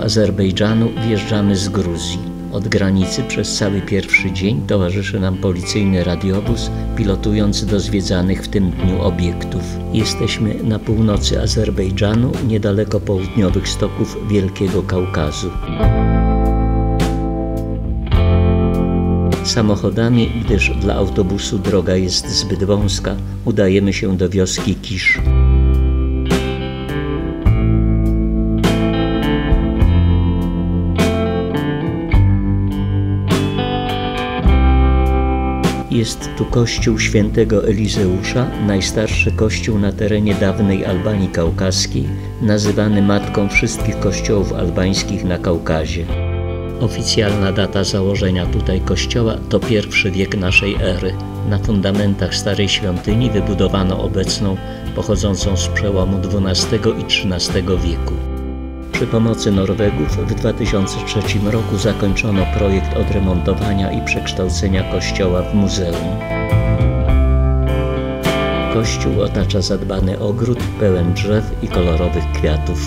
Do Azerbejdżanu wjeżdżamy z Gruzji. Od granicy przez cały pierwszy dzień towarzyszy nam policyjny radiowóz, pilotujący do zwiedzanych w tym dniu obiektów. Jesteśmy na północy Azerbejdżanu, niedaleko południowych stoków Wielkiego Kaukazu. Samochodami, gdyż dla autobusu droga jest zbyt wąska, udajemy się do wioski Kisz. Jest tu kościół świętego Elizeusza, najstarszy kościół na terenie dawnej Albanii Kaukaskiej, nazywany matką wszystkich kościołów albańskich na Kaukazie. Oficjalna data założenia tutaj kościoła to I wiek naszej ery. Na fundamentach starej świątyni wybudowano obecną, pochodzącą z przełomu XII i XIII wieku. Przy pomocy Norwegów w 2003 roku zakończono projekt odremontowania i przekształcenia kościoła w muzeum. Kościół otacza zadbany ogród pełen drzew i kolorowych kwiatów.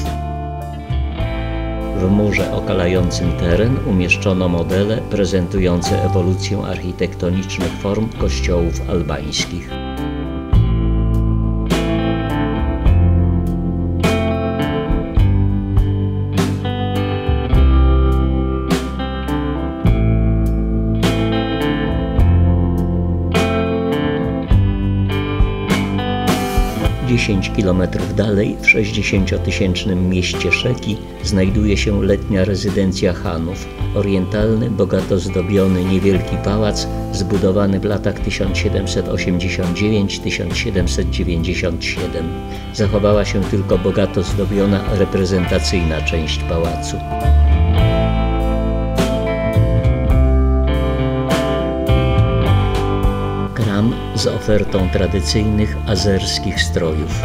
W murze okalającym teren umieszczono modele prezentujące ewolucję architektonicznych form kościołów albańskich. Dziesięć kilometrów dalej, w 60-tysięcznym mieście Szeki, znajduje się letnia rezydencja Hanów, orientalny, bogato zdobiony, niewielki pałac zbudowany w latach 1789–1797. Zachowała się tylko bogato zdobiona reprezentacyjna część pałacu. Z ofertą tradycyjnych azerskich strojów.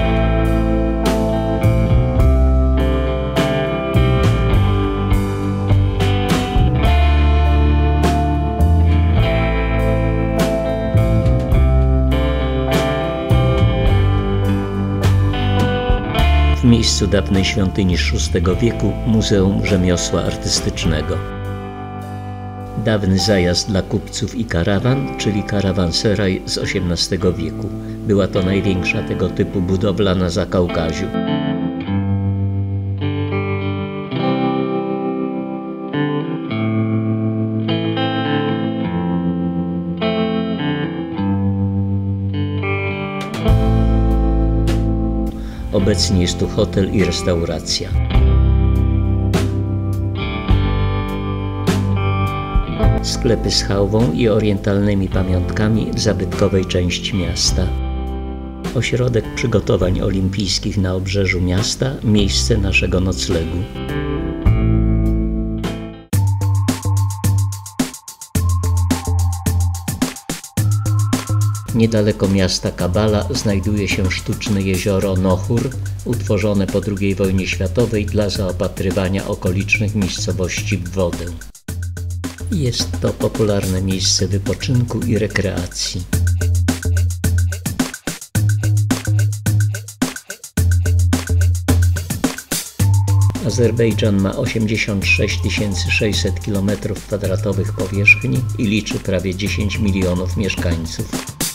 W miejscu dawnej świątyni z VI wieku Muzeum Rzemiosła Artystycznego. Dawny zajazd dla kupców i karawan, czyli karawanseraj z XVIII wieku. Była to największa tego typu budowla na Zakaukaziu. Obecnie jest tu hotel i restauracja. Sklepy z chałwą i orientalnymi pamiątkami w zabytkowej części miasta. Ośrodek przygotowań olimpijskich na obrzeżu miasta, miejsce naszego noclegu. Niedaleko miasta Kabala znajduje się sztuczne jezioro Nohur, utworzone po II wojnie światowej dla zaopatrywania okolicznych miejscowości w wodę. Jest to popularne miejsce wypoczynku i rekreacji. Azerbejdżan ma 86 600 km² powierzchni i liczy prawie 10 milionów mieszkańców.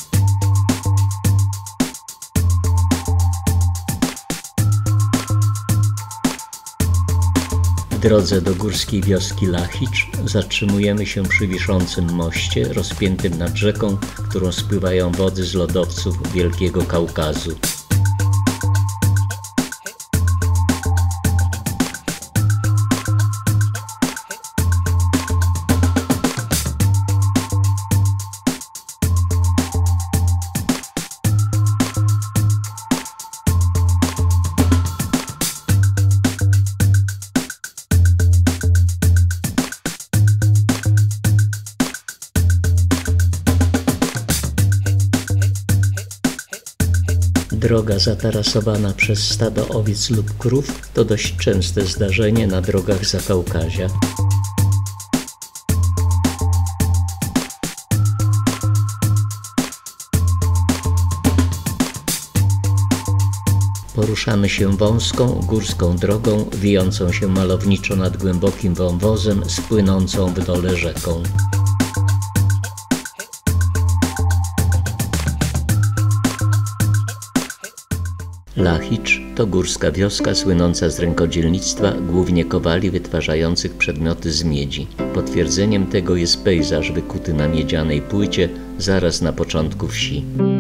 W drodze do górskiej wioski Lahicz zatrzymujemy się przy wiszącym moście rozpiętym nad rzeką, którą spływają wody z lodowców Wielkiego Kaukazu. Droga zatarasowana przez stado owiec lub krów to dość częste zdarzenie na drogach Zakaukazia. Po Poruszamy się wąską, górską drogą, wijącą się malowniczo nad głębokim wąwozem z płynącą w dole rzeką. Lachicz to górska wioska słynąca z rękodzielnictwa, głównie kowali wytwarzających przedmioty z miedzi. Potwierdzeniem tego jest pejzaż wykuty na miedzianej płycie zaraz na początku wsi.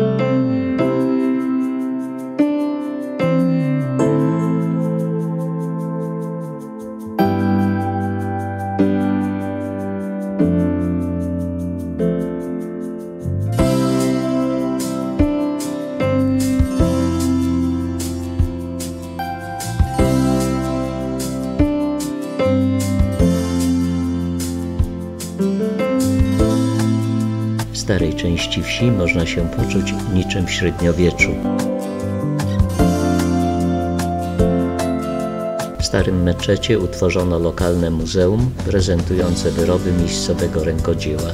W starej części wsi można się poczuć niczym w średniowieczu. W starym meczecie utworzono lokalne muzeum prezentujące wyroby miejscowego rękodzieła.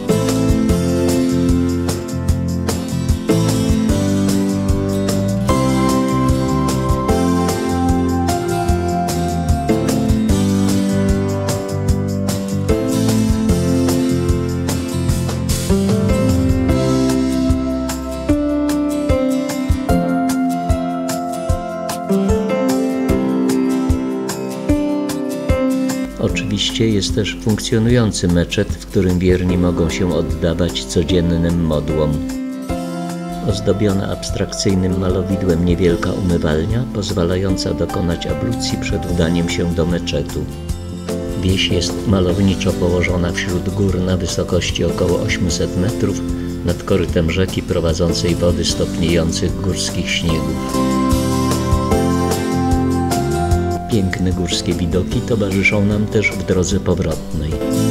Oczywiście jest też funkcjonujący meczet, w którym wierni mogą się oddawać codziennym modłom. Ozdobiona abstrakcyjnym malowidłem niewielka umywalnia, pozwalająca dokonać ablucji przed udaniem się do meczetu. Wieś jest malowniczo położona wśród gór na wysokości około 800 metrów nad korytem rzeki prowadzącej wody stopniejących górskich śniegów. Piękne górskie widoki towarzyszą nam też w drodze powrotnej.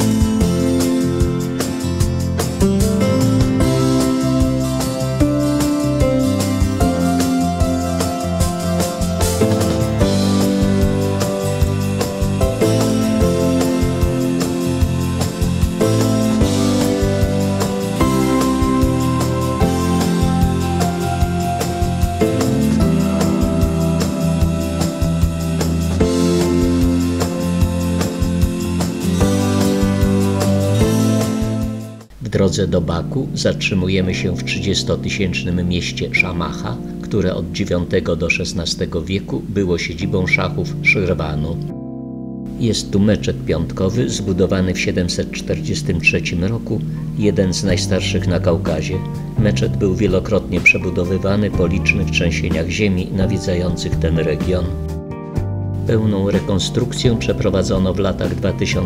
W drodze do Baku zatrzymujemy się w 30-tysięcznym mieście Szamacha, które od IX do XVI wieku było siedzibą szachów Szyrwanu. Jest tu meczet piątkowy zbudowany w 743 roku, jeden z najstarszych na Kaukazie. Meczet był wielokrotnie przebudowywany po licznych trzęsieniach ziemi nawiedzających ten region. Pełną rekonstrukcję przeprowadzono w latach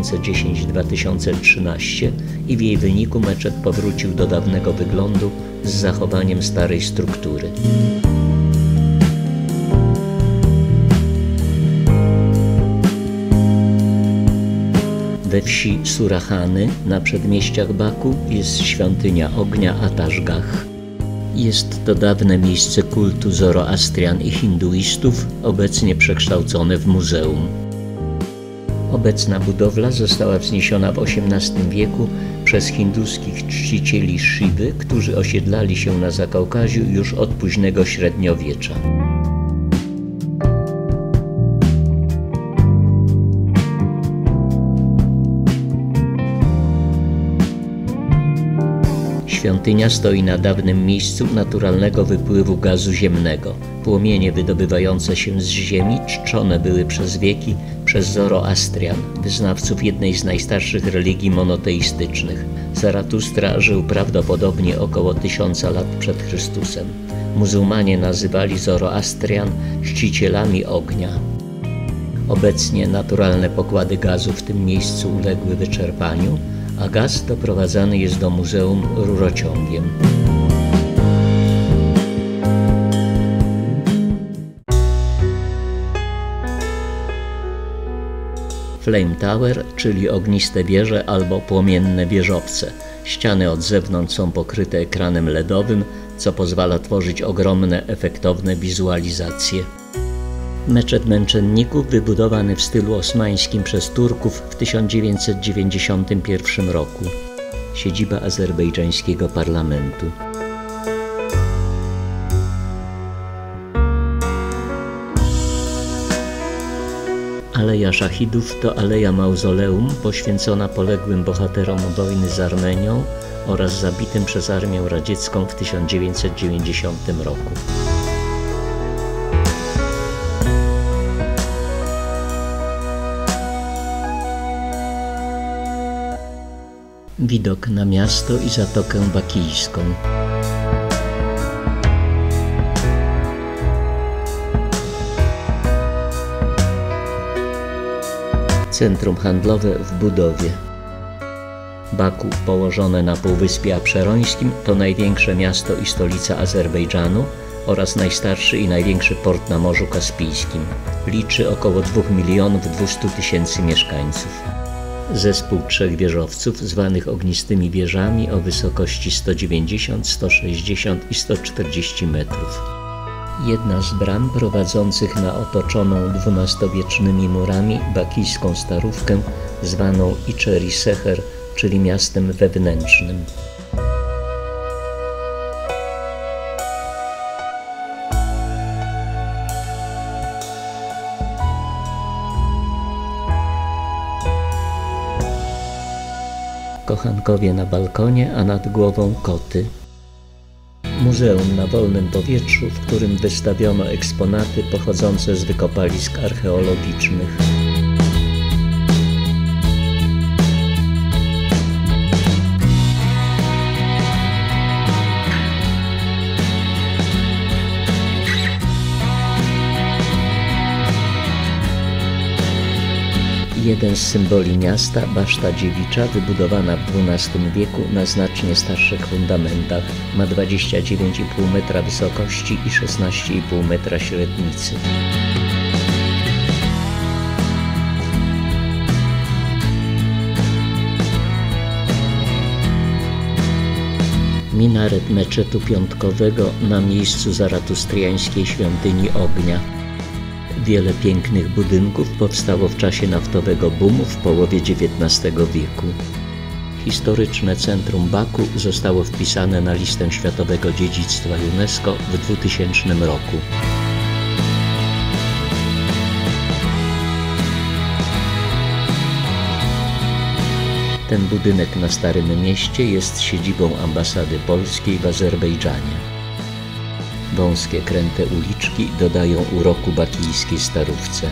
2010-2013 i w jej wyniku meczet powrócił do dawnego wyglądu z zachowaniem starej struktury. We wsi Surahany na przedmieściach Baku jest świątynia ognia Atashgah. Jest to dawne miejsce kultu zoroastrian i hinduistów, obecnie przekształcone w muzeum. Obecna budowla została wzniesiona w XVIII wieku przez hinduskich czcicieli Shiwy, którzy osiedlali się na Zakaukaziu już od późnego średniowiecza. Świątynia stoi na dawnym miejscu naturalnego wypływu gazu ziemnego. Płomienie wydobywające się z ziemi czczone były przez wieki przez Zoroastrian, wyznawców jednej z najstarszych religii monoteistycznych. Zaratustra żył prawdopodobnie około 1000 lat przed Chrystusem. Muzułmanie nazywali Zoroastrian czcicielami ognia. Obecnie naturalne pokłady gazu w tym miejscu uległy wyczerpaniu, a gaz doprowadzany jest do muzeum rurociągiem. Flame Tower, czyli ogniste wieże albo płomienne wieżowce. Ściany od zewnątrz są pokryte ekranem LEDowym, co pozwala tworzyć ogromne, efektowne wizualizacje. Meczet Męczenników, wybudowany w stylu osmańskim przez Turków w 1991 roku. Siedziba azerbejdżańskiego parlamentu. Aleja Szachidów to aleja mauzoleum poświęcona poległym bohaterom wojny z Armenią oraz zabitym przez Armię Radziecką w 1990 roku. Widok na miasto i Zatokę Bakijską. Centrum handlowe w budowie. Baku, położone na Półwyspie Apszerońskim, to największe miasto i stolica Azerbejdżanu oraz najstarszy i największy port na Morzu Kaspijskim. Liczy około 2 200 000 mieszkańców. Zespół 3 wieżowców zwanych ognistymi wieżami o wysokości 190, 160 i 140 metrów. Jedna z bram prowadzących na otoczoną XII-wiecznymi murami bakijską starówkę zwaną İçeri Seher, czyli miastem wewnętrznym. Kochankowie na balkonie, a nad głową koty. Muzeum na wolnym powietrzu, w którym wystawiono eksponaty pochodzące z wykopalisk archeologicznych. Jeden z symboli miasta, Baszta Dziewicza, wybudowana w XII wieku na znacznie starszych fundamentach, ma 29,5 metra wysokości i 16,5 metra średnicy. Minaret meczetu piątkowego na miejscu zaratustriańskiej świątyni ognia. Wiele pięknych budynków powstało w czasie naftowego boomu w połowie XIX wieku. Historyczne centrum Baku zostało wpisane na listę Światowego Dziedzictwa UNESCO w 2000 roku. Ten budynek na Starym Mieście jest siedzibą ambasady polskiej w Azerbejdżanie. Wąskie, kręte uliczki dodają uroku bakijskiej starówce.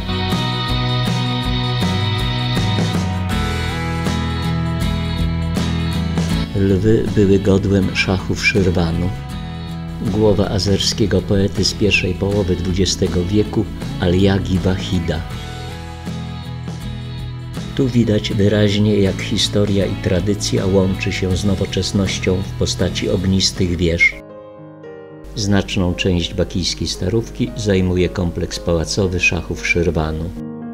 Lwy były godłem szachów Szyrwanu. Głowa azerskiego poety z pierwszej połowy XX wieku Aliagi Vahida. Tu widać wyraźnie, jak historia i tradycja łączy się z nowoczesnością w postaci ognistych wież. Znaczną część bakijskiej starówki zajmuje kompleks pałacowy szachów Szyrwanu.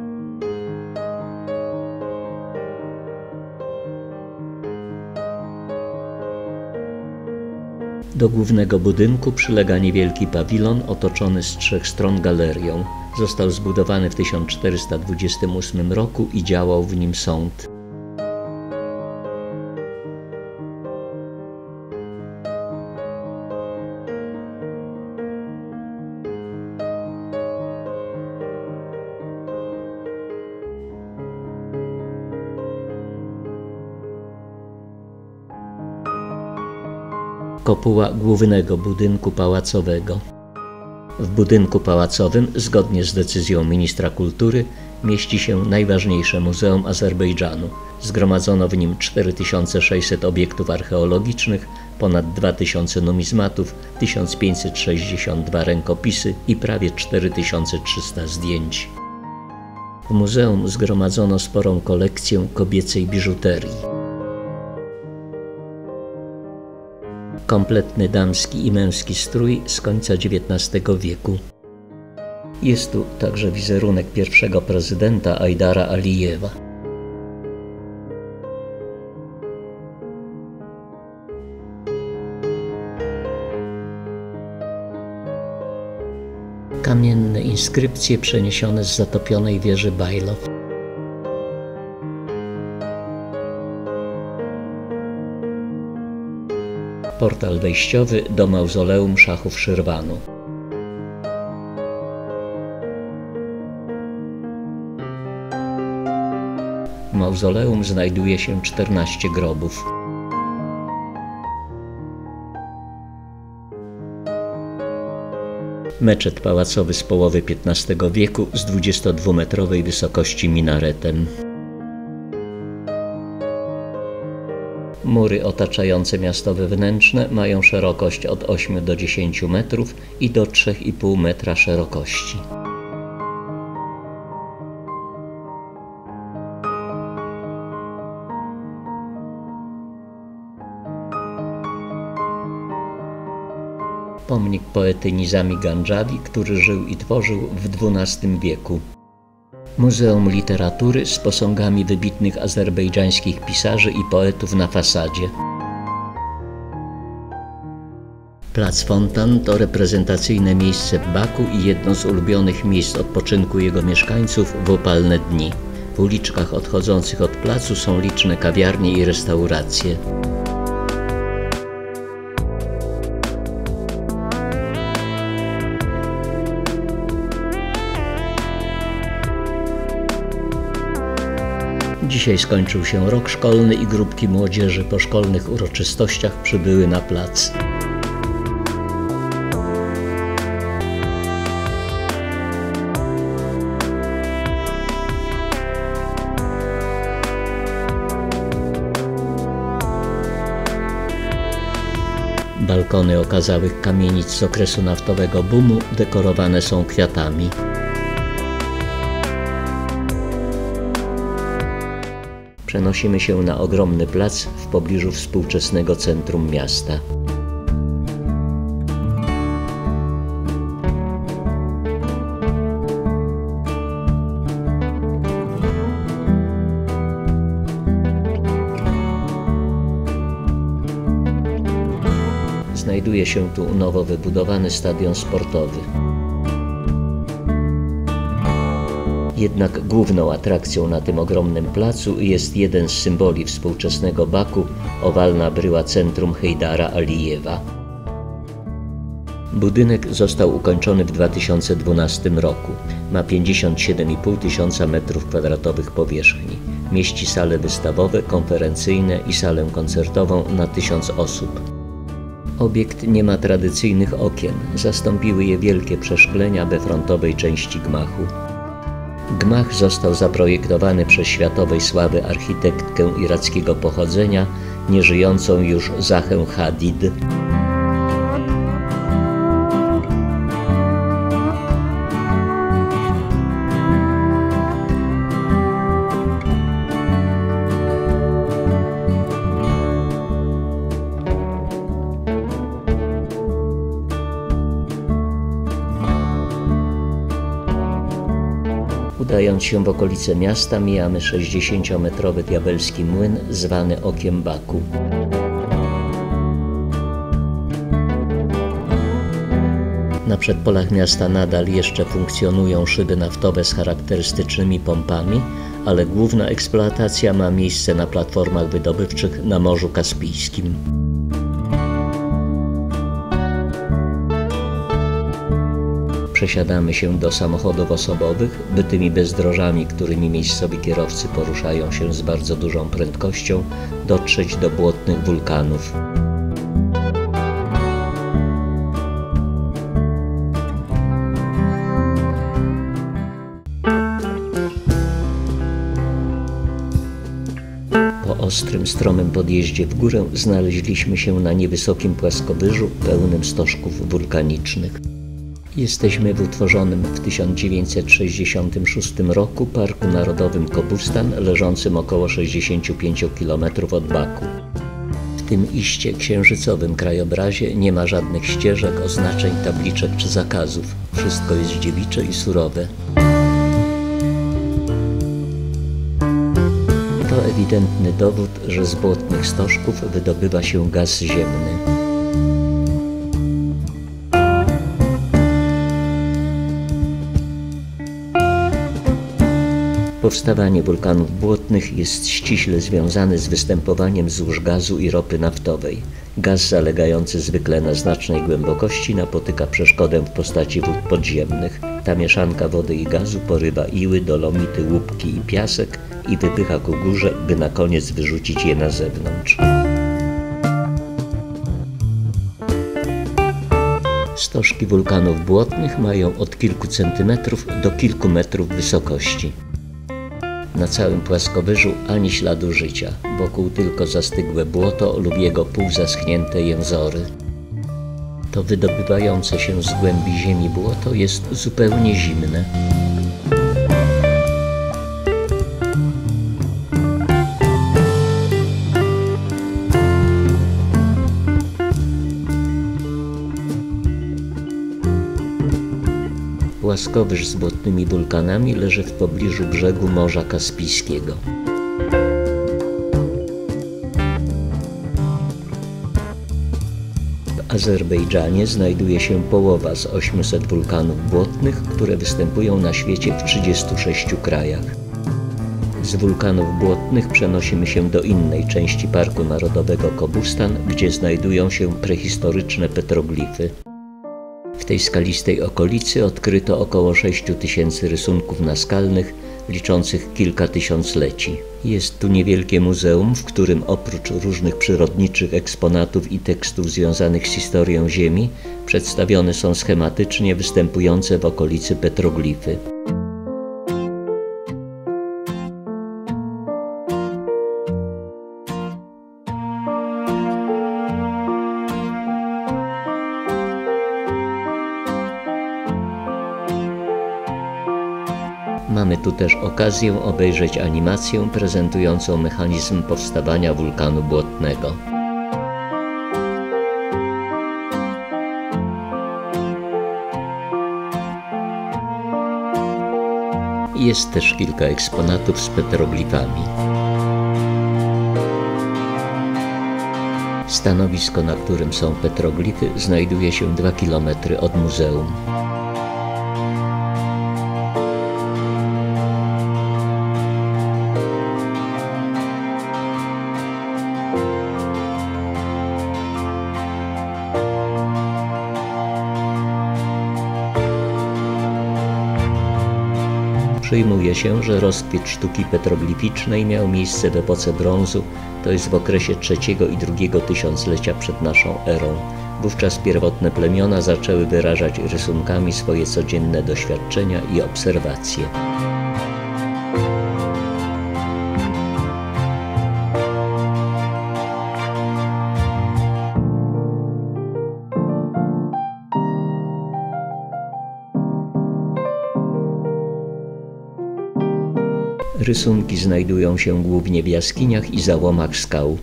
Do głównego budynku przylega niewielki pawilon otoczony z 3 stron galerią. Został zbudowany w 1428 roku i działał w nim sąd. Kopuła głównego budynku pałacowego. W budynku pałacowym, zgodnie z decyzją ministra kultury, mieści się najważniejsze muzeum Azerbejdżanu. Zgromadzono w nim 4600 obiektów archeologicznych, ponad 2000 numizmatów, 1562 rękopisy i prawie 4300 zdjęć. W muzeum zgromadzono sporą kolekcję kobiecej biżuterii. Kompletny damski i męski strój z końca XIX wieku. Jest tu także wizerunek pierwszego prezydenta Ajdara Alijewa. Kamienne inskrypcje przeniesione z zatopionej wieży Bajlow. Portal wejściowy do mauzoleum szachów mauzoleum znajduje się 14 grobów. Meczet pałacowy z połowy XV wieku z 22-metrowej wysokości minaretem. Mury otaczające miasto wewnętrzne mają szerokość od 8 do 10 metrów i do 3,5 metra szerokości. Pomnik poety Nizami Gandżawi, który żył i tworzył w XII wieku. Muzeum Literatury z posągami wybitnych azerbejdżańskich pisarzy i poetów na fasadzie. Plac Fontan to reprezentacyjne miejsce w Baku i jedno z ulubionych miejsc odpoczynku jego mieszkańców w upalne dni. W uliczkach odchodzących od placu są liczne kawiarnie i restauracje. Dzisiaj skończył się rok szkolny i grupki młodzieży po szkolnych uroczystościach przybyły na plac. Balkony okazałych kamienic z okresu naftowego boomu dekorowane są kwiatami. Przenosimy się na ogromny plac w pobliżu współczesnego centrum miasta. Znajduje się tu nowo wybudowany stadion sportowy. Jednak główną atrakcją na tym ogromnym placu jest jeden z symboli współczesnego Baku – owalna bryła centrum Hejdara Alijewa. Budynek został ukończony w 2012 roku. Ma 57,5 tysiąca m2 powierzchni. Mieści sale wystawowe, konferencyjne i salę koncertową na 1000 osób. Obiekt nie ma tradycyjnych okien, zastąpiły je wielkie przeszklenia we frontowej części gmachu. Gmach został zaprojektowany przez światowej sławy architektkę irackiego pochodzenia, nieżyjącą już Zahę Hadid. Udając się w okolice miasta, mijamy 60-metrowy diabelski młyn zwany Okiem Baku. Na przedpolach miasta nadal jeszcze funkcjonują szyby naftowe z charakterystycznymi pompami, ale główna eksploatacja ma miejsce na platformach wydobywczych na Morzu Kaspijskim. Przesiadamy się do samochodów osobowych, by tymi bezdrożami, którymi miejscowi kierowcy poruszają się z bardzo dużą prędkością, dotrzeć do błotnych wulkanów. Po ostrym, stromym podjeździe w górę znaleźliśmy się na niewysokim płaskowyżu pełnym stożków wulkanicznych. Jesteśmy w utworzonym w 1966 roku Parku Narodowym Kobustan, leżącym około 65 km od Baku. W tym iście księżycowym krajobrazie nie ma żadnych ścieżek, oznaczeń, tabliczek czy zakazów. Wszystko jest dziewicze i surowe. To ewidentny dowód, że z błotnych stożków wydobywa się gaz ziemny. Po Powstawanie wulkanów błotnych jest ściśle związane z występowaniem złóż gazu i ropy naftowej. Gaz zalegający zwykle na znacznej głębokości napotyka przeszkodę w postaci wód podziemnych. Ta mieszanka wody i gazu porywa iły, dolomity, łupki i piasek i wypycha ku górze, by na koniec wyrzucić je na zewnątrz. Stożki wulkanów błotnych mają od kilku centymetrów do kilku metrów wysokości. Na całym płaskowyżu ani śladu życia, wokół tylko zastygłe błoto lub jego półzaschnięte jęzory. To wydobywające się z głębi ziemi błoto jest zupełnie zimne. Płaskowyż z błotnymi wulkanami leży w pobliżu brzegu Morza Kaspijskiego. W Azerbejdżanie znajduje się połowa z 800 wulkanów błotnych, które występują na świecie w 36 krajach. Z wulkanów błotnych przenosimy się do innej części Parku Narodowego Kobustan, gdzie znajdują się prehistoryczne petroglify. W tej skalistej okolicy odkryto około 6000 rysunków naskalnych, liczących kilka tysiącleci. Jest tu niewielkie muzeum, w którym oprócz różnych przyrodniczych eksponatów i tekstów związanych z historią Ziemi, przedstawione są schematycznie występujące w okolicy petroglify. Mamy tu też okazję obejrzeć animację prezentującą mechanizm powstawania wulkanu błotnego. Jest też kilka eksponatów z petroglifami. Stanowisko, na którym są petroglify, znajduje się 2 km od muzeum. Przyjmuje się, że rozkwit sztuki petroglificznej miał miejsce w epoce brązu, to jest w okresie III i II tysiąclecia przed naszą erą. Wówczas pierwotne plemiona zaczęły wyrażać rysunkami swoje codzienne doświadczenia i obserwacje. Rysunki znajdują się głównie w jaskiniach i załomach skał.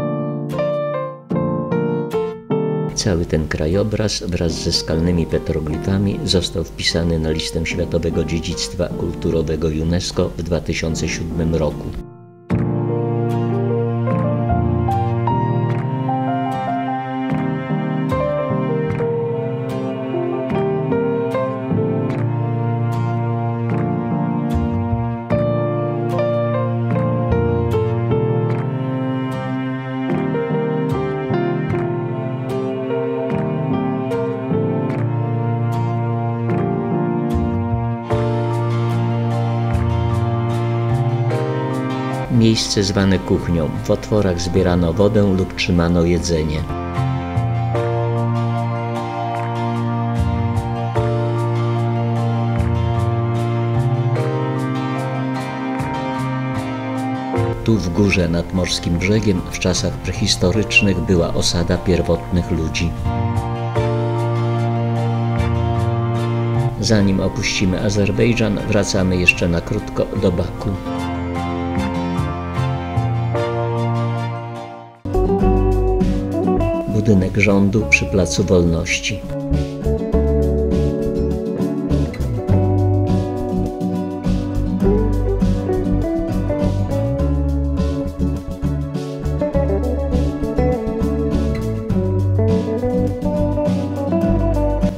Cały ten krajobraz wraz ze skalnymi petroglifami został wpisany na listę Światowego Dziedzictwa Kulturowego UNESCO w 2007 roku. Miejsce zwane kuchnią. W otworach zbierano wodę lub trzymano jedzenie. Tu w górze nad morskim brzegiem w czasach prehistorycznych była osada pierwotnych ludzi. Zanim opuścimy Azerbejdżan, wracamy jeszcze na krótko do Baku. Budynek rządu przy Placu Wolności.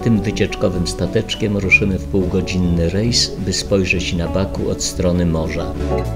Tym wycieczkowym stateczkiem ruszymy w półgodzinny rejs, by spojrzeć na Baku od strony morza.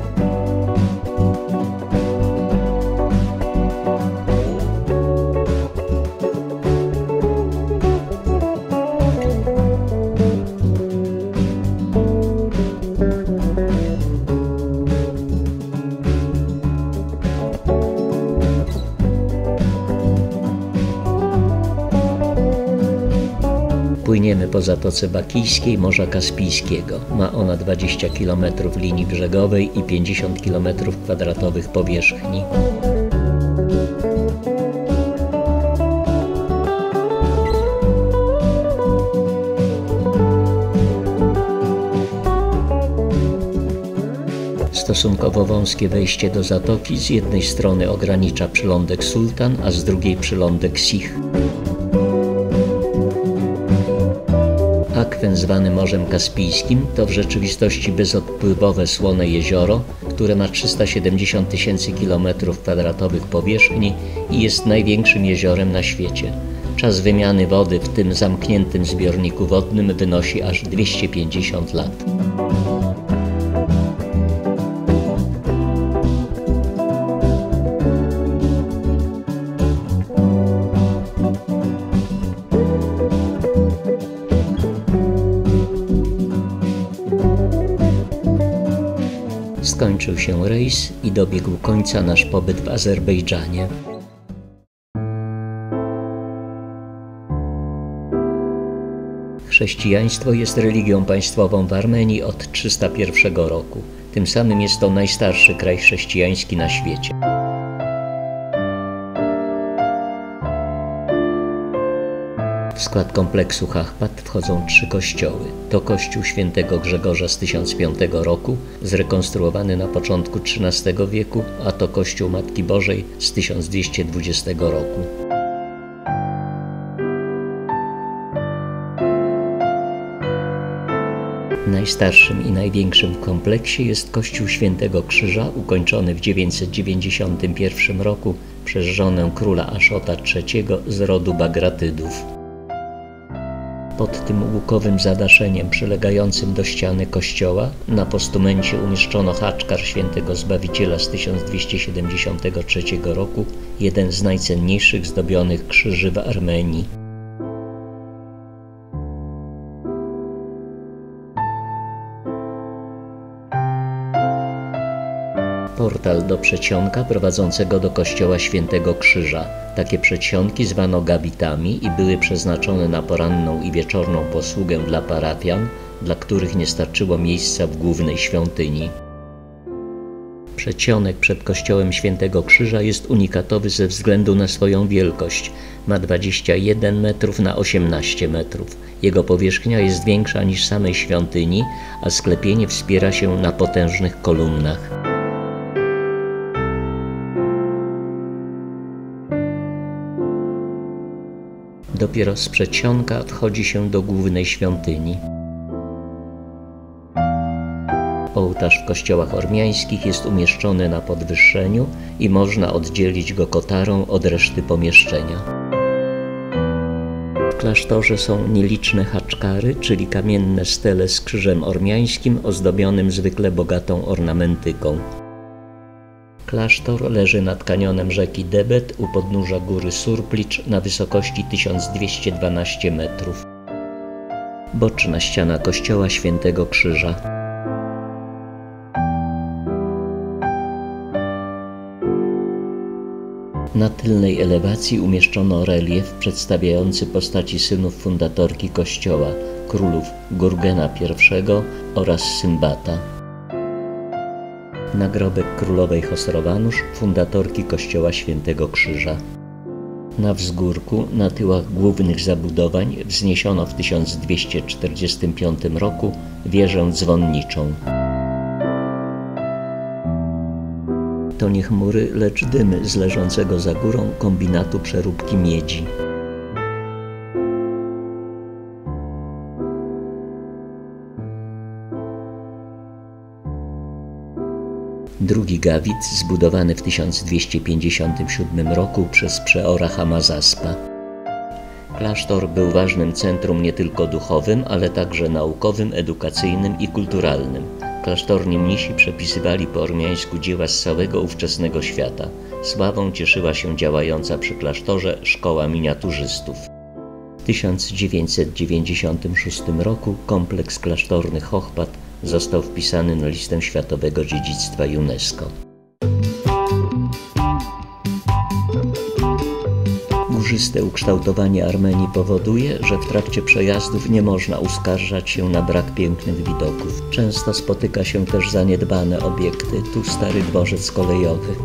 Płyniemy po Zatoce Bakijskiej Morza Kaspijskiego. Ma ona 20 km linii brzegowej i 50 km² powierzchni. Stosunkowo wąskie wejście do zatoki z jednej strony ogranicza przylądek Sultan, a z drugiej przylądek Sich. Akwen zwany Morzem Kaspijskim to w rzeczywistości bezodpływowe słone jezioro, które ma 370 000 km² powierzchni i jest największym jeziorem na świecie. Czas wymiany wody w tym zamkniętym zbiorniku wodnym wynosi aż 250 lat. Skończył się rejs i dobiegł końca nasz pobyt w Azerbejdżanie. Chrześcijaństwo jest religią państwową w Armenii od 301 roku. Tym samym jest to najstarszy kraj chrześcijański na świecie. W skład kompleksu Chahpat wchodzą 3 kościoły. To kościół świętego Grzegorza z 1005 roku, zrekonstruowany na początku XIII wieku, a to kościół Matki Bożej z 1220 roku. Najstarszym i największym w kompleksie jest kościół Świętego Krzyża, ukończony w 991 roku przez żonę króla Aszota III z rodu Bagratydów. Pod tym łukowym zadaszeniem przylegającym do ściany kościoła na postumencie umieszczono haczkar Świętego Zbawiciela z 1273 roku, jeden z najcenniejszych zdobionych krzyży w Armenii. Portal do przedsionka prowadzącego do kościoła Świętego Krzyża. Takie przedsionki zwano gabitami i były przeznaczone na poranną i wieczorną posługę dla parafian, dla których nie starczyło miejsca w głównej świątyni. Przedsionek przed kościołem Świętego Krzyża jest unikatowy ze względu na swoją wielkość. Ma 21 metrów na 18 metrów. Jego powierzchnia jest większa niż samej świątyni, a sklepienie wspiera się na potężnych kolumnach. Dopiero z przedsionka wchodzi się do głównej świątyni. Ołtarz w kościołach ormiańskich jest umieszczony na podwyższeniu i można oddzielić go kotarą od reszty pomieszczenia. W klasztorze są nieliczne haczkary, czyli kamienne stele z krzyżem ormiańskim ozdobionym zwykle bogatą ornamentyką. Klasztor leży nad kanionem rzeki Debet u podnóża góry Surplicz na wysokości 1212 metrów. Boczna ściana kościoła Świętego Krzyża. Na tylnej elewacji umieszczono relief przedstawiający postaci synów fundatorki kościoła, królów Gurgena I oraz Symbata. Nagrobek królowej Chosrowanusz, fundatorki kościoła Świętego Krzyża. Na wzgórku, na tyłach głównych zabudowań, wzniesiono w 1245 roku wieżę dzwonniczą. To nie chmury, lecz dymy z leżącego za górą kombinatu przeróbki miedzi. Drugi gawit zbudowany w 1257 roku przez przeora Hamazaspa. Klasztor był ważnym centrum nie tylko duchowym, ale także naukowym, edukacyjnym i kulturalnym. Klasztorni mnisi przepisywali po ormiańsku dzieła z całego ówczesnego świata. Sławą cieszyła się działająca przy klasztorze szkoła miniaturzystów. W 1996 roku kompleks klasztorny Hochbad został wpisany na listę Światowego Dziedzictwa UNESCO. Górzyste ukształtowanie Armenii powoduje, że w trakcie przejazdów nie można uskarżać się na brak pięknych widoków. Często spotyka się też zaniedbane obiekty, tu stary dworzec kolejowy.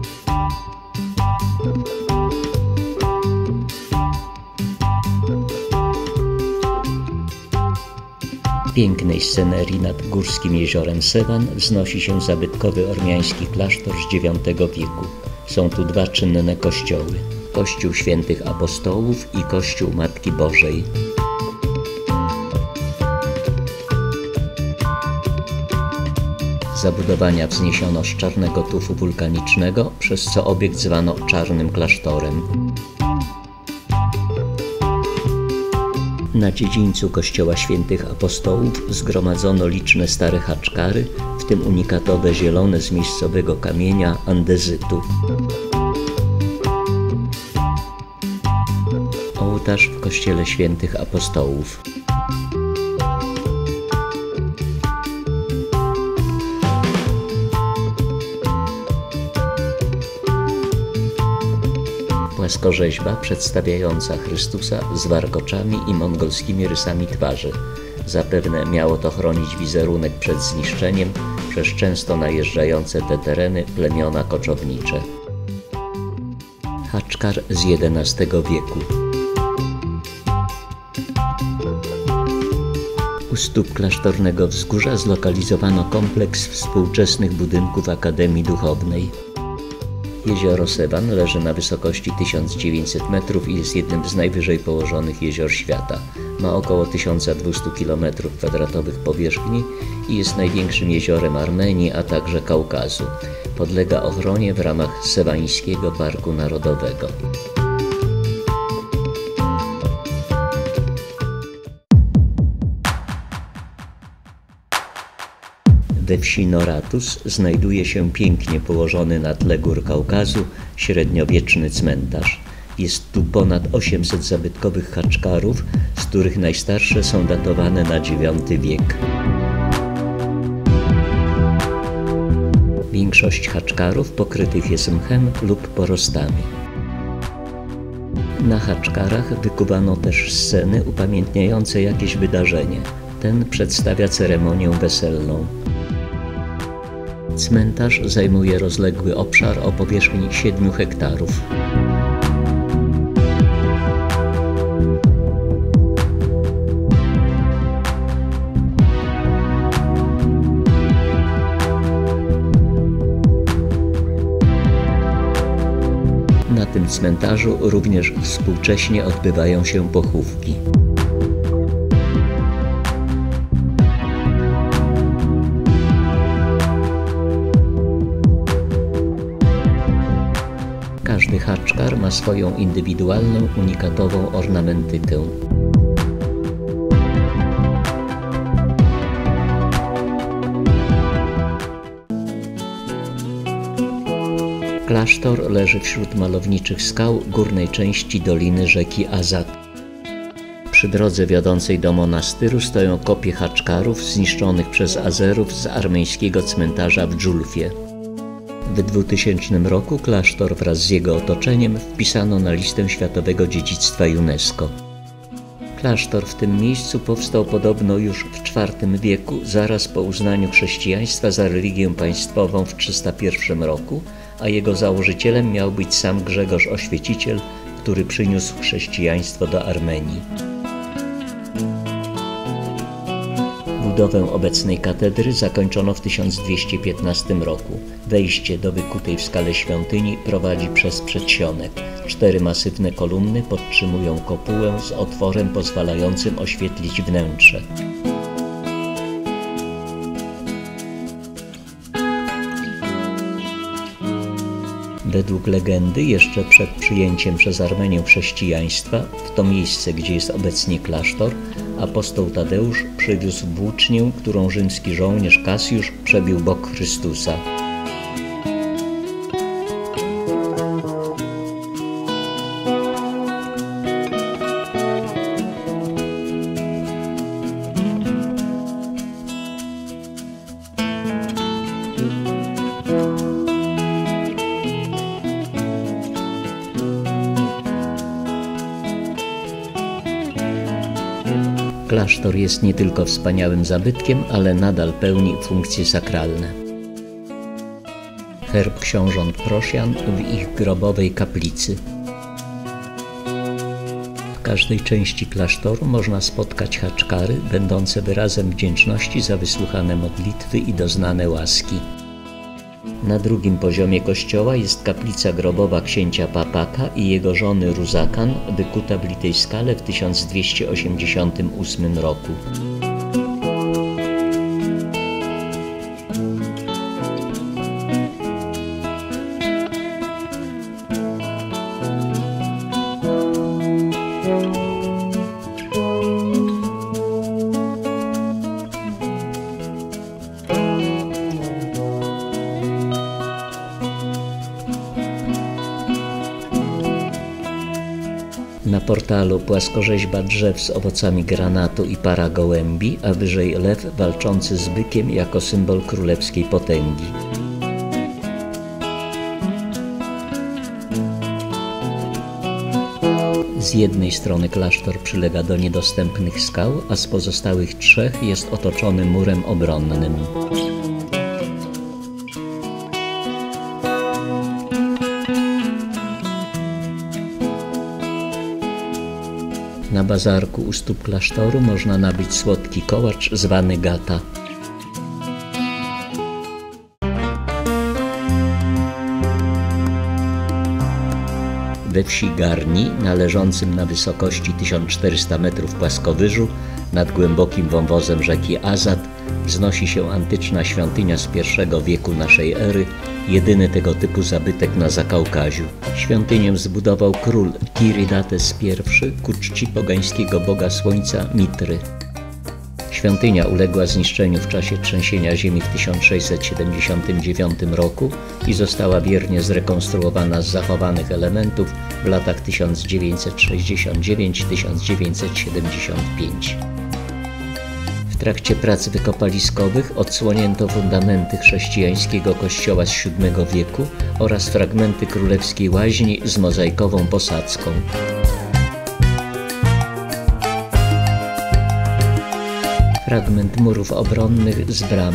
W pięknej scenerii nad górskim jeziorem Sevan wznosi się zabytkowy ormiański klasztor z IX wieku. Są tu dwa czynne kościoły. Kościół Świętych Apostołów i Kościół Matki Bożej. Zabudowania wzniesiono z czarnego tufu wulkanicznego, przez co obiekt zwano Czarnym Klasztorem. Na dziedzińcu Kościoła Świętych Apostołów zgromadzono liczne stare haczkary, w tym unikatowe zielone z miejscowego kamienia andezytu. Ołtarz w Kościele Świętych Apostołów. Płaskorzeźba przedstawiająca Chrystusa z warkoczami i mongolskimi rysami twarzy. Zapewne miało to chronić wizerunek przed zniszczeniem przez często najeżdżające te tereny plemiona koczownicze. Haczkar z XI wieku. U stóp klasztornego wzgórza zlokalizowano kompleks współczesnych budynków Akademii Duchownej. Jezioro Sevan leży na wysokości 1900 metrów i jest jednym z najwyżej położonych jezior świata. Ma około 1200 km² powierzchni i jest największym jeziorem Armenii, a także Kaukazu. Podlega ochronie w ramach Sewańskiego Parku Narodowego. We wsi Noratus znajduje się pięknie położony na tle gór Kaukazu średniowieczny cmentarz. Jest tu ponad 800 zabytkowych haczkarów, z których najstarsze są datowane na IX wiek. Większość haczkarów pokrytych jest mchem lub porostami. Na haczkarach wykuwano też sceny upamiętniające jakieś wydarzenie. Ten przedstawia ceremonię weselną. Cmentarz zajmuje rozległy obszar o powierzchni 7 hektarów. Na tym cmentarzu również współcześnie odbywają się pochówki. Każdy haczkar ma swoją indywidualną, unikatową ornamentykę. Klasztor leży wśród malowniczych skał górnej części doliny rzeki Azat. Przy drodze wiodącej do monastyru stoją kopie haczkarów zniszczonych przez Azerów z armeńskiego cmentarza w Dżulfie. W 2000 roku klasztor wraz z jego otoczeniem wpisano na listę Światowego Dziedzictwa UNESCO. Klasztor w tym miejscu powstał podobno już w IV wieku, zaraz po uznaniu chrześcijaństwa za religię państwową w 301 roku, a jego założycielem miał być sam Grzegorz Oświeciciel, który przyniósł chrześcijaństwo do Armenii. Budowę obecnej katedry zakończono w 1215 roku. Wejście do wykutej w skale świątyni prowadzi przez przedsionek. 4 masywne kolumny podtrzymują kopułę z otworem pozwalającym oświetlić wnętrze. Według legendy jeszcze przed przyjęciem przez Armenię chrześcijaństwa w to miejsce, gdzie jest obecnie klasztor, apostoł Tadeusz przywiózł włócznię, którą rzymski żołnierz Kasjusz przebił bok Chrystusa. Klasztor jest nie tylko wspaniałym zabytkiem, ale nadal pełni funkcje sakralne. Herb książąt Prosjan w ich grobowej kaplicy. W każdej części klasztoru można spotkać haczkary, będące wyrazem wdzięczności za wysłuchane modlitwy i doznane łaski. Na drugim poziomie kościoła jest kaplica grobowa księcia Papaka i jego żony Ruzakan, wykuta w litej skale w 1288 roku. Na portalu płaskorzeźba drzew z owocami granatu i para gołębi, a wyżej lew walczący z bykiem jako symbol królewskiej potęgi. Z jednej strony klasztor przylega do niedostępnych skał, a z pozostałych trzech jest otoczony murem obronnym. Na bazarku u stóp klasztoru można nabyć słodki kołacz zwany gata. We wsi Garni, należącym na wysokości 1400 metrów płaskowyżu, nad głębokim wąwozem rzeki Azad, wznosi się antyczna świątynia z I wieku naszej ery, jedyny tego typu zabytek na Zakaukaziu. Świątynię zbudował król Tiridates I ku czci pogańskiego boga słońca Mitry. Świątynia uległa zniszczeniu w czasie trzęsienia ziemi w 1679 roku i została wiernie zrekonstruowana z zachowanych elementów w latach 1969–1975. W trakcie prac wykopaliskowych odsłonięto fundamenty chrześcijańskiego kościoła z VII wieku oraz fragmenty królewskiej łaźni z mozaikową posadzką. Fragment murów obronnych z bramą.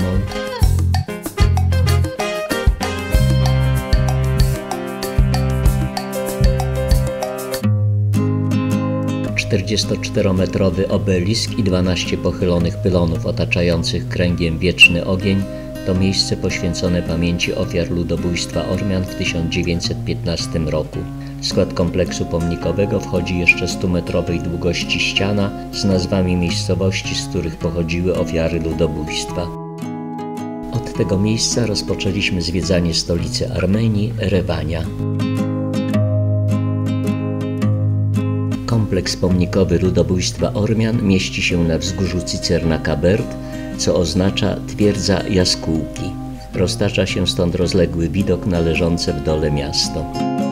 Czterometrowy obelisk i 12 pochylonych pylonów otaczających kręgiem wieczny ogień to miejsce poświęcone pamięci ofiar ludobójstwa Ormian w 1915 roku. W skład kompleksu pomnikowego wchodzi jeszcze 100-metrowej długości ściana z nazwami miejscowości, z których pochodziły ofiary ludobójstwa. Od tego miejsca rozpoczęliśmy zwiedzanie stolicy Armenii, Erewania. Kompleks pomnikowy ludobójstwa Ormian mieści się na wzgórzu Cicerna-Kaberd, co oznacza twierdza jaskółki. Roztacza się stąd rozległy widok na leżące w dole miasto.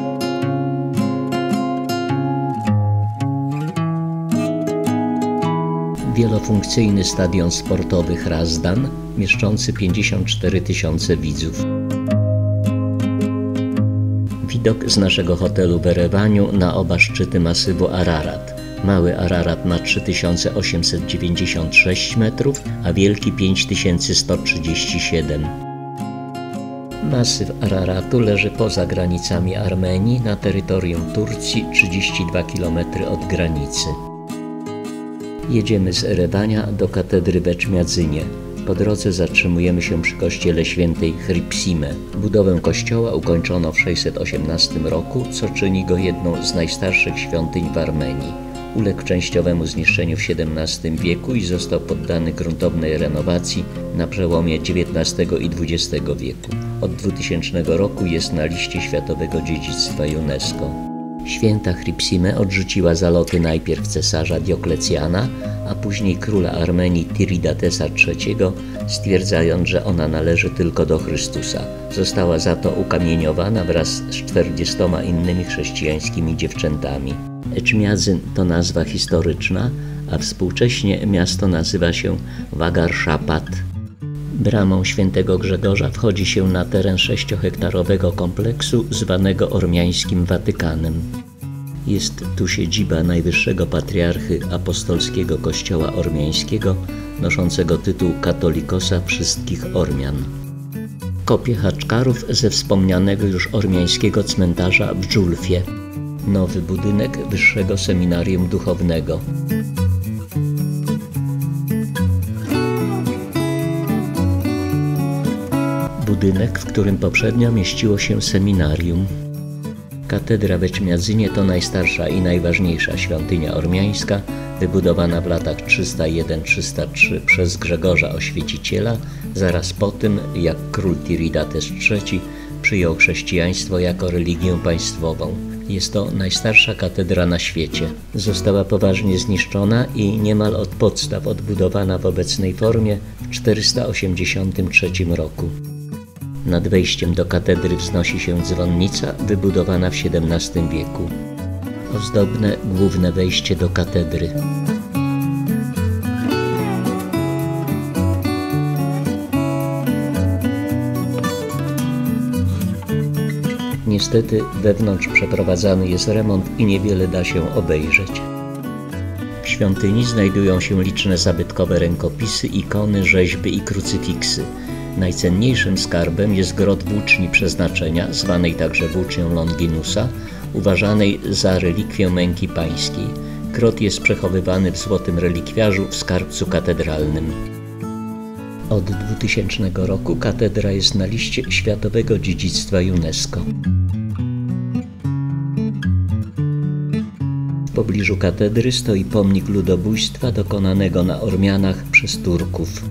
Wielofunkcyjny stadion sportowy Hrazdan, mieszczący 54 000 widzów. Widok z naszego hotelu w Erewaniu na oba szczyty masywu Ararat. Mały Ararat ma 3896 metrów, a wielki 5137. Masyw Araratu leży poza granicami Armenii, na terytorium Turcji, 32 km od granicy. Jedziemy z Erewania do katedry w Eczmiadzynie. Po drodze zatrzymujemy się przy kościele świętej Chripsime. Budowę kościoła ukończono w 618 roku, co czyni go jedną z najstarszych świątyń w Armenii. Uległ częściowemu zniszczeniu w XVII wieku i został poddany gruntownej renowacji na przełomie XIX i XX wieku. Od 2000 roku jest na liście Światowego Dziedzictwa UNESCO. Święta Chripsime odrzuciła zaloty najpierw cesarza Dioklecjana, a później króla Armenii Tiridatesa III, stwierdzając, że ona należy tylko do Chrystusa. Została za to ukamieniowana wraz z 40 innymi chrześcijańskimi dziewczętami. Eczmiadzyn to nazwa historyczna, a współcześnie miasto nazywa się Vagar-Szapat. Bramą Świętego Grzegorza wchodzi się na teren 6-hektarowego kompleksu zwanego Ormiańskim Watykanem. Jest tu siedziba najwyższego patriarchy apostolskiego kościoła ormiańskiego, noszącego tytuł katolikosa wszystkich Ormian. Kopie haczkarów ze wspomnianego już ormiańskiego cmentarza w Dżulfie. Nowy budynek Wyższego Seminarium Duchownego. Budynek, w którym poprzednio mieściło się seminarium. Katedra w Eczmiadzynie to najstarsza i najważniejsza świątynia ormiańska, wybudowana w latach 301-303 przez Grzegorza Oświeciciela, zaraz po tym, jak król Tiridates III przyjął chrześcijaństwo jako religię państwową. Jest to najstarsza katedra na świecie. Została poważnie zniszczona i niemal od podstaw odbudowana w obecnej formie w 483 roku. Nad wejściem do katedry wznosi się dzwonnica wybudowana w XVII wieku. Ozdobne główne wejście do katedry. Niestety wewnątrz przeprowadzany jest remont i niewiele da się obejrzeć. W świątyni znajdują się liczne zabytkowe rękopisy, ikony, rzeźby i krucyfiksy. Najcenniejszym skarbem jest grot włóczni przeznaczenia, zwanej także włócznią Longinusa, uważanej za relikwię męki pańskiej. Grot jest przechowywany w złotym relikwiarzu w skarbcu katedralnym. Od 2000 roku katedra jest na liście Światowego Dziedzictwa UNESCO. W pobliżu katedry stoi pomnik ludobójstwa dokonanego na Ormianach przez Turków.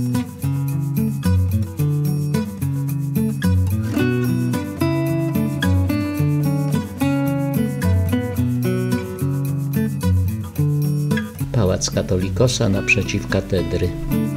Pałac Katolikosa naprzeciw katedry.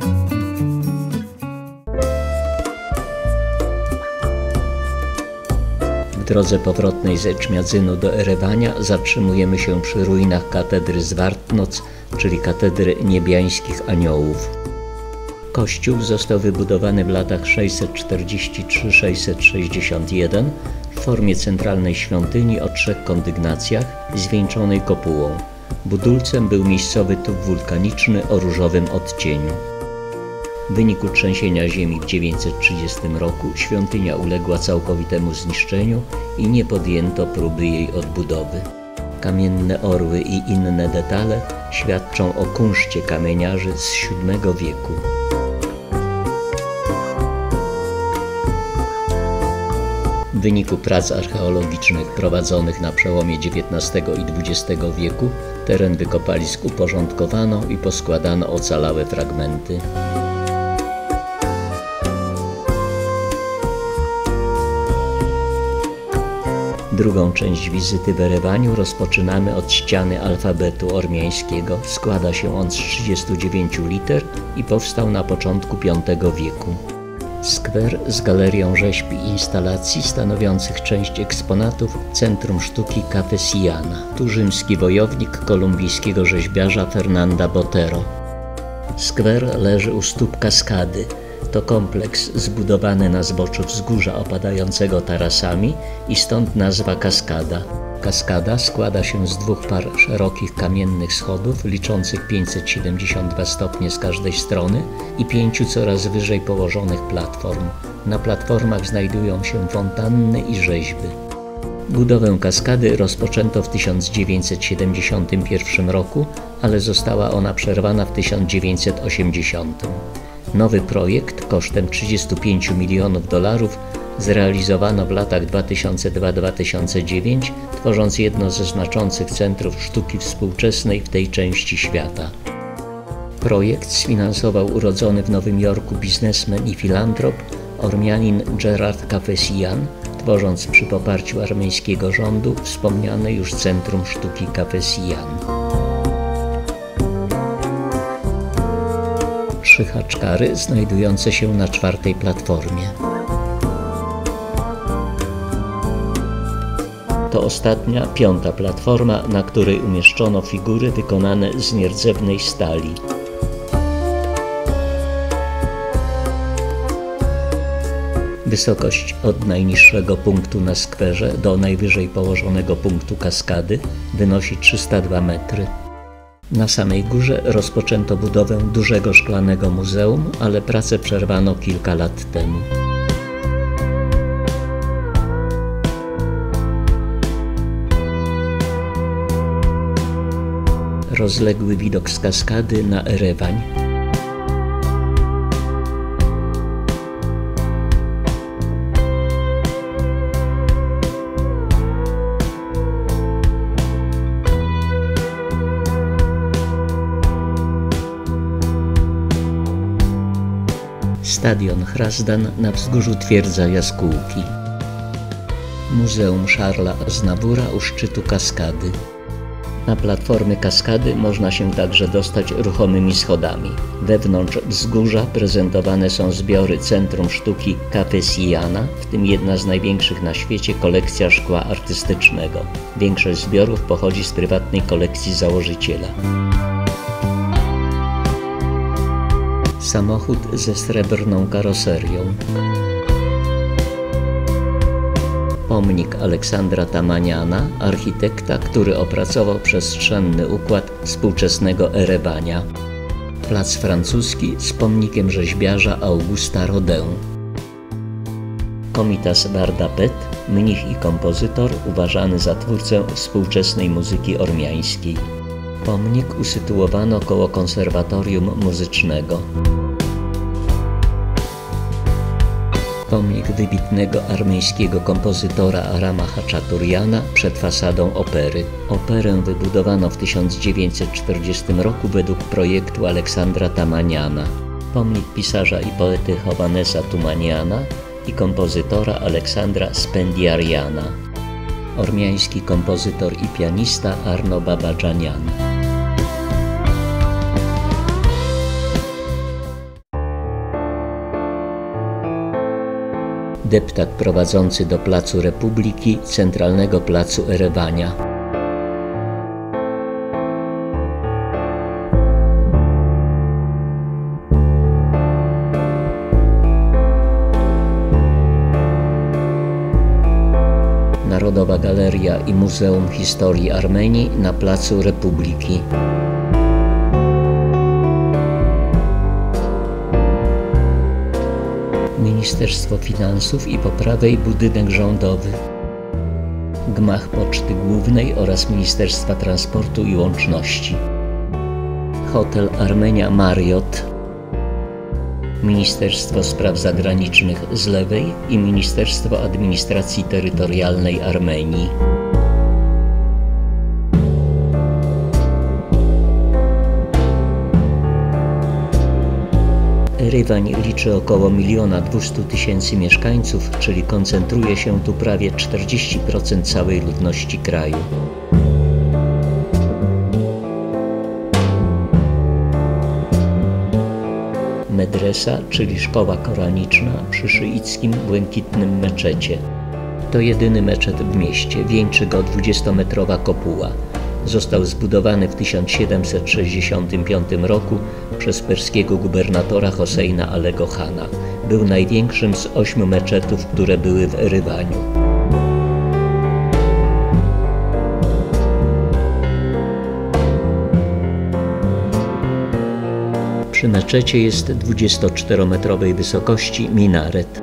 W drodze powrotnej z Eczmiadzynu do Erewania zatrzymujemy się przy ruinach katedry Zwartnoc, czyli katedry niebiańskich aniołów. Kościół został wybudowany w latach 643-661 w formie centralnej świątyni o 3 kondygnacjach zwieńczonej kopułą. Budulcem był miejscowy tuf wulkaniczny o różowym odcieniu. W wyniku trzęsienia ziemi w 930 roku świątynia uległa całkowitemu zniszczeniu i nie podjęto próby jej odbudowy. Kamienne orły i inne detale świadczą o kunszcie kamieniarzy z VII wieku. W wyniku prac archeologicznych prowadzonych na przełomie XIX i XX wieku teren wykopalisk uporządkowano i poskładano ocalałe fragmenty. Drugą część wizyty w Erewaniu rozpoczynamy od ściany alfabetu ormiańskiego. Składa się on z 39 liter i powstał na początku V wieku. Skwer z galerią rzeźb i instalacji stanowiących część eksponatów Centrum Sztuki Capesiana. Tu rzymski wojownik kolumbijskiego rzeźbiarza Fernanda Botero. Skwer leży u stóp kaskady. To kompleks zbudowany na zboczu wzgórza opadającego tarasami i stąd nazwa kaskada. Kaskada składa się z 2 par szerokich kamiennych schodów liczących 572 stopnie z każdej strony i 5 coraz wyżej położonych platform. Na platformach znajdują się fontanny i rzeźby. Budowę kaskady rozpoczęto w 1971 roku, ale została ona przerwana w 1980. Nowy projekt kosztem $35 milionów Zrealizowano w latach 2002-2009, tworząc jedno ze znaczących centrów sztuki współczesnej w tej części świata. Projekt sfinansował urodzony w Nowym Jorku biznesmen i filantrop Ormianin Gerard Cafesian, tworząc przy poparciu armeńskiego rządu wspomniane już Centrum Sztuki Cafesian. Trzy haczkary znajdujące się na czwartej platformie. To ostatnia, piąta platforma, na której umieszczono figury wykonane z nierdzewnej stali. Wysokość od najniższego punktu na skwerze do najwyżej położonego punktu kaskady wynosi 302 metry. Na samej górze rozpoczęto budowę dużego szklanego muzeum, ale pracę przerwano kilka lat temu. Rozległy widok z kaskady na Erewań. Stadion Hrazdan na wzgórzu twierdza Jaskółki. Muzeum Charlesa Aznavoura u szczytu kaskady. Na platformy kaskady można się także dostać ruchomymi schodami. Wewnątrz wzgórza prezentowane są zbiory Centrum Sztuki Cafesiana, w tym jedna z największych na świecie kolekcja szkła artystycznego. Większość zbiorów pochodzi z prywatnej kolekcji założyciela. Samochód ze srebrną karoserią. Pomnik Aleksandra Tamaniana, architekta, który opracował przestrzenny układ współczesnego Erewania. Plac Francuski z pomnikiem rzeźbiarza Augusta Rodin. Komitas Vardapet, mnich i kompozytor, uważany za twórcę współczesnej muzyki ormiańskiej. Pomnik usytuowano koło konserwatorium muzycznego. Pomnik wybitnego armeńskiego kompozytora Arama Haczaturiana przed fasadą opery. Operę wybudowano w 1940 roku według projektu Aleksandra Tamaniana. Pomnik pisarza i poety Hovannesa Tumaniana i kompozytora Aleksandra Spendiariana. Ormiański kompozytor i pianista Arno Babadżanian. Deptak prowadzący do Placu Republiki, centralnego placu Erewania. Narodowa Galeria i Muzeum Historii Armenii na Placu Republiki. Ministerstwo Finansów i po prawej budynek rządowy. Gmach Poczty Głównej oraz Ministerstwa Transportu i Łączności. Hotel Armenia Marriott. Ministerstwo Spraw Zagranicznych z lewej i Ministerstwo Administracji Terytorialnej Armenii. Erewań liczy około 1 200 000 mieszkańców, czyli koncentruje się tu prawie 40% całej ludności kraju. Medresa, czyli szkoła koraniczna przy szyickim Błękitnym Meczecie. To jedyny meczet w mieście, wieńczy go 20-metrowa kopuła. Został zbudowany w 1765 roku przez perskiego gubernatora Hoseina Alego Hana. Był największym z 8 meczetów, które były w Erewaniu. Przy meczecie jest 24-metrowej wysokości minaret.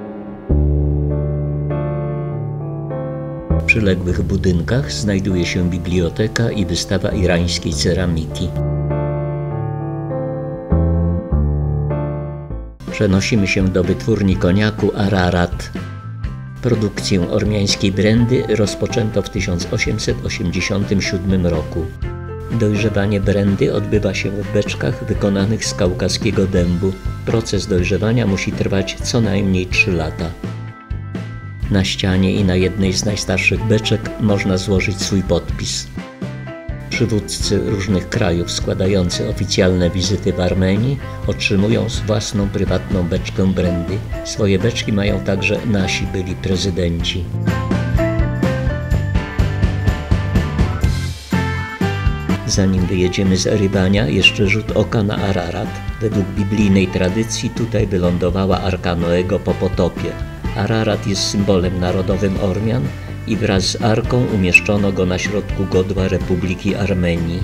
W przyległych budynkach znajduje się biblioteka i wystawa irańskiej ceramiki. Przenosimy się do wytwórni koniaku Ararat. Produkcję ormiańskiej brandy rozpoczęto w 1887 roku. Dojrzewanie brandy odbywa się w beczkach wykonanych z kaukaskiego dębu. Proces dojrzewania musi trwać co najmniej 3 lata. Na ścianie i na jednej z najstarszych beczek można złożyć swój podpis. Przywódcy różnych krajów składający oficjalne wizyty w Armenii otrzymują własną prywatną beczkę brandy. Swoje beczki mają także nasi byli prezydenci. Zanim wyjedziemy z Erybania, jeszcze rzut oka na Ararat. Według biblijnej tradycji tutaj wylądowała Arka Noego po potopie. Ararat jest symbolem narodowym Ormian i wraz z Arką umieszczono go na środku godła Republiki Armenii.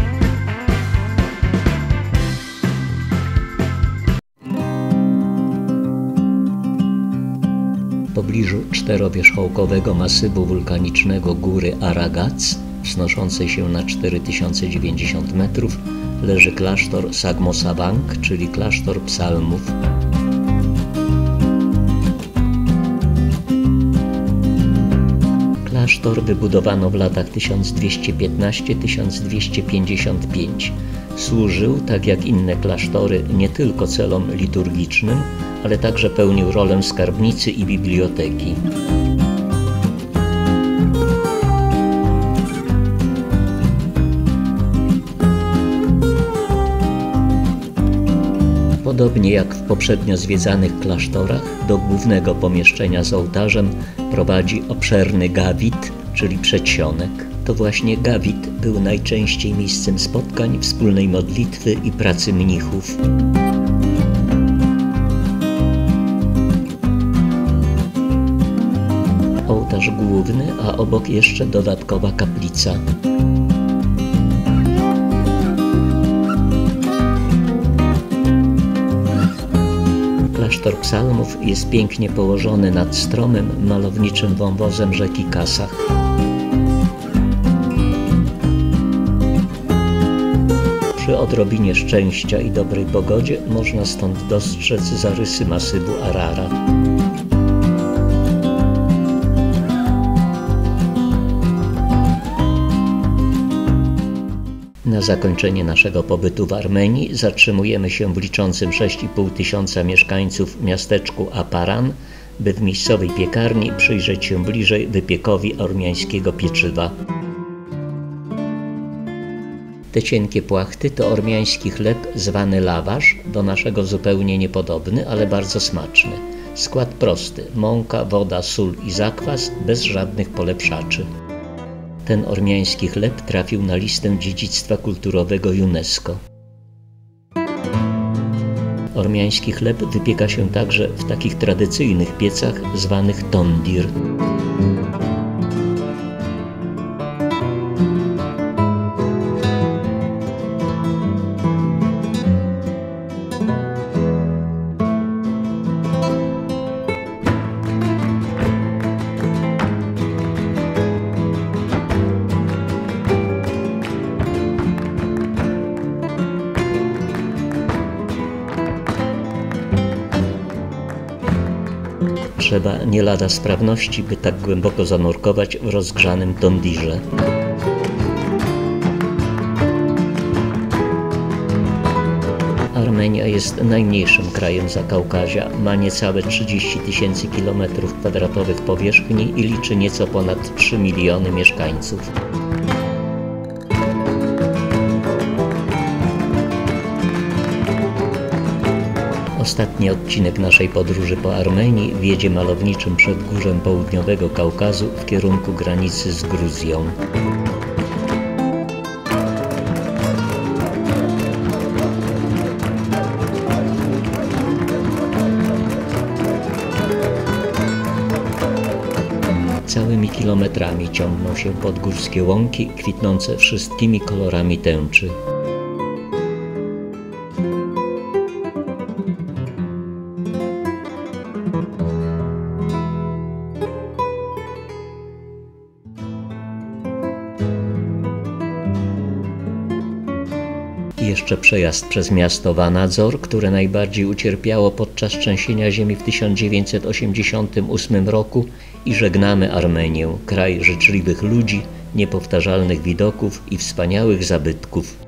W pobliżu czterowierzchołkowego masywu wulkanicznego góry Aragac, wznoszącej się na 4090 metrów, leży klasztor Sagmosavank, czyli klasztor psalmów. Klasztor wybudowano w latach 1215–1255. Służył, tak jak inne klasztory, nie tylko celom liturgicznym, ale także pełnił rolę skarbnicy i biblioteki. Podobnie jak w poprzednio zwiedzanych klasztorach, do głównego pomieszczenia z ołtarzem prowadzi obszerny gawit, czyli przedsionek. To właśnie gawit był najczęściej miejscem spotkań, wspólnej modlitwy i pracy mnichów. Ołtarz główny, a obok jeszcze dodatkowa kaplica. Klasztor psalmów jest pięknie położony nad stromym, malowniczym wąwozem rzeki Kasach. Przy odrobinie szczęścia i dobrej pogodzie można stąd dostrzec zarysy masywu Ararat. Na zakończenie naszego pobytu w Armenii zatrzymujemy się w liczącym 6,5 tysiąca mieszkańców miasteczku Aparan, by w miejscowej piekarni przyjrzeć się bliżej wypiekowi ormiańskiego pieczywa. Te cienkie płachty to ormiański chleb zwany lawasz, do naszego zupełnie niepodobny, ale bardzo smaczny. Skład prosty: mąka, woda, sól i zakwas, bez żadnych polepszaczy. Ten ormiański chleb trafił na listę dziedzictwa kulturowego UNESCO. Ormiański chleb wypieka się także w takich tradycyjnych piecach zwanych tondir. Trzeba nie lada sprawności, by tak głęboko zanurkować w rozgrzanym tondirze. Armenia jest najmniejszym krajem Zakaukazia, ma niecałe 30 000 km² powierzchni i liczy nieco ponad 3 miliony mieszkańców. Ostatni odcinek naszej podróży po Armenii wiedzie malowniczym przedgórzem południowego Kaukazu w kierunku granicy z Gruzją. Całymi kilometrami ciągną się podgórskie łąki kwitnące wszystkimi kolorami tęczy. jeszcze przejazd przez miasto Vanadzor, które najbardziej ucierpiało podczas trzęsienia ziemi w 1988 roku i żegnamy Armenię, kraj życzliwych ludzi, niepowtarzalnych widoków i wspaniałych zabytków.